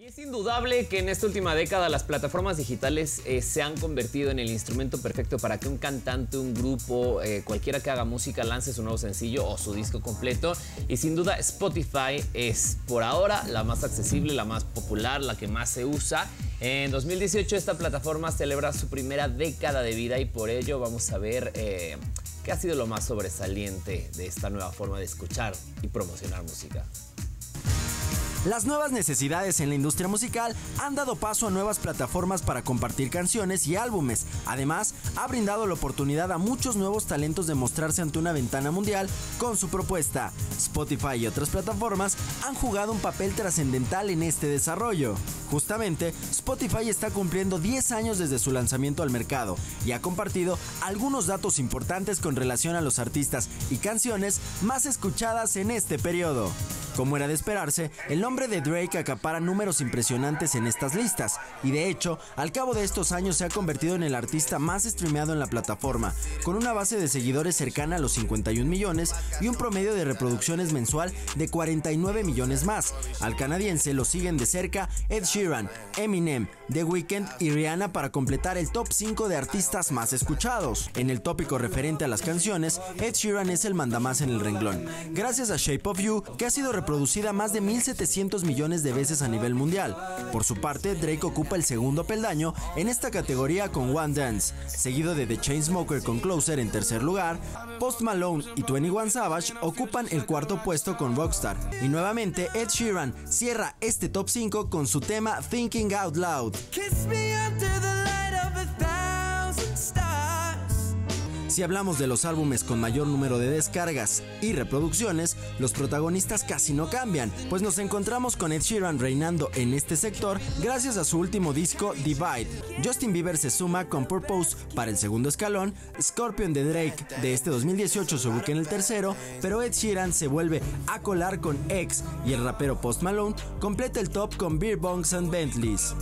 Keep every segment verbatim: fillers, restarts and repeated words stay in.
Es indudable que en esta última década las plataformas digitales eh, se han convertido en el instrumento perfecto para que un cantante, un grupo, eh, cualquiera que haga música lance su nuevo sencillo o su disco completo. Y sin duda Spotify es por ahora la más accesible, la más popular, la que más se usa. En dos mil dieciocho esta plataforma celebra su primera década de vida y por ello vamos a ver eh, qué ha sido lo más sobresaliente de esta nueva forma de escuchar y promocionar música. Las nuevas necesidades en la industria musical han dado paso a nuevas plataformas para compartir canciones y álbumes. Además, ha brindado la oportunidad a muchos nuevos talentos de mostrarse ante una ventana mundial con su propuesta. Spotify y otras plataformas han jugado un papel trascendental en este desarrollo. Justamente, Spotify está cumpliendo diez años desde su lanzamiento al mercado y ha compartido algunos datos importantes con relación a los artistas y canciones más escuchadas en este periodo. Como era de esperarse, el nombre de Drake acapara números impresionantes en estas listas, y de hecho, al cabo de estos años se ha convertido en el artista más streameado en la plataforma, con una base de seguidores cercana a los cincuenta y un millones y un promedio de reproducciones mensual de cuarenta y nueve millones más. Al canadiense lo siguen de cerca Ed Sheeran, Eminem, The Weeknd y Rihanna para completar el top cinco de artistas más escuchados. En el tópico referente a las canciones, Ed Sheeran es el mandamás en el renglón, gracias a Shape of You, que ha sido reproducida más de mil setecientos millones de veces a nivel mundial. Por su parte, Drake ocupa el segundo peldaño en esta categoría con One Dance, seguido de The Chainsmokers con Closer en tercer lugar. Post Malone y veintiuno Savage ocupan el cuarto puesto con Rockstar. Y nuevamente Ed Sheeran cierra este top cinco con su tema Thinking Out Loud. Si hablamos de los álbumes con mayor número de descargas y reproducciones, los protagonistas casi no cambian, pues nos encontramos con Ed Sheeran reinando en este sector gracias a su último disco Divide. Justin Bieber se suma con Purpose para el segundo escalón, Scorpion de Drake de este dos mil dieciocho se ubica en el tercero, pero Ed Sheeran se vuelve a colar con X y el rapero Post Malone completa el top con Beer Bongs and Bentleys.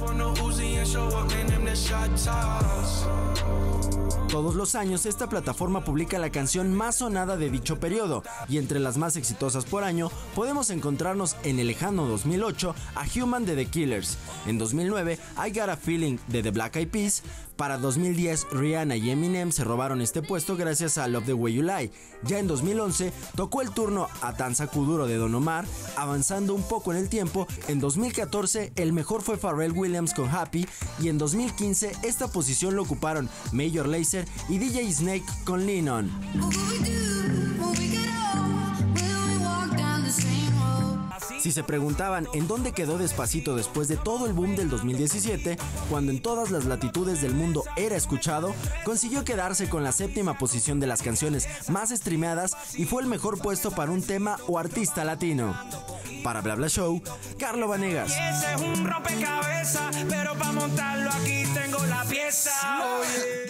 Todos los años esta plataforma publica la canción más sonada de dicho periodo, y entre las más exitosas por año podemos encontrarnos en el lejano dos mil ocho a Human de The Killers, en dos mil nueve I Got a Feeling de The Black Eyed Peas. Para dos mil diez Rihanna y Eminem se robaron este puesto gracias a Love the Way You Lie. Ya en dos mil once tocó el turno a Danza Kuduro de Don Omar, avanzando un poco en el tiempo. En dos mil catorce el mejor fue Pharrell Williams con Happy, y en dos mil quince esta posición lo ocuparon Major Lazer y D J Snake con Lean On. Si se preguntaban en dónde quedó Despacito después de todo el boom del dos mil diecisiete, cuando en todas las latitudes del mundo era escuchado, consiguió quedarse con la séptima posición de las canciones más streameadas y fue el mejor puesto para un tema o artista latino. Para Bla Bla Show, Carlo Vanegas. Ese es un rompecabezas, pero para montarlo aquí tengo la pieza. Oye.